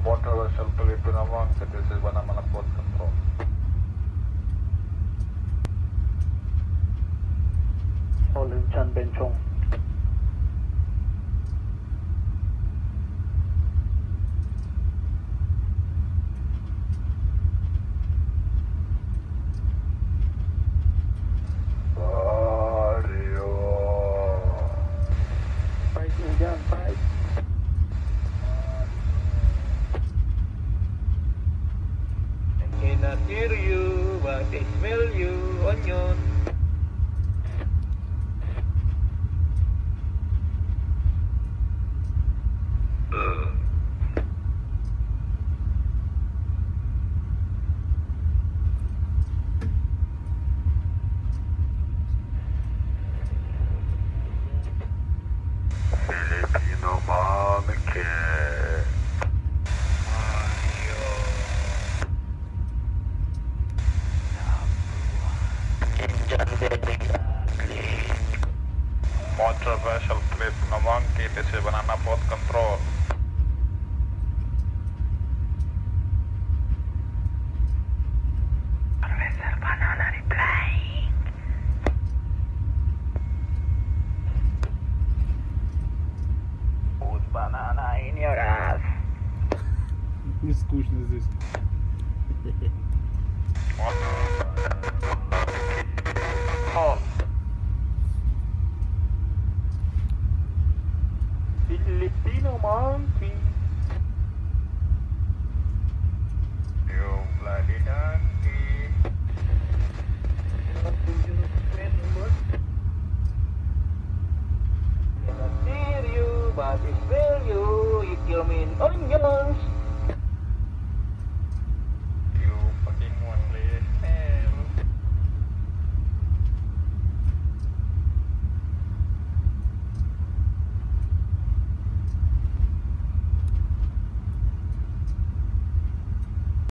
Water vessel Filipino Monk, this is Banana Port Control. Olive Chan Benchong. Fight Indian, fight. I cannot hear you, but I smell you, onion. Filipino Monkey. Water vessel Filipino Monkey, this is Banana Port Control. Professor Banana replying. Put banana in your ass. Не скучно здесь. Call. Filipino Monkey. You bloody donkey. Cannot hear you, but I smell you, you kill me in onions.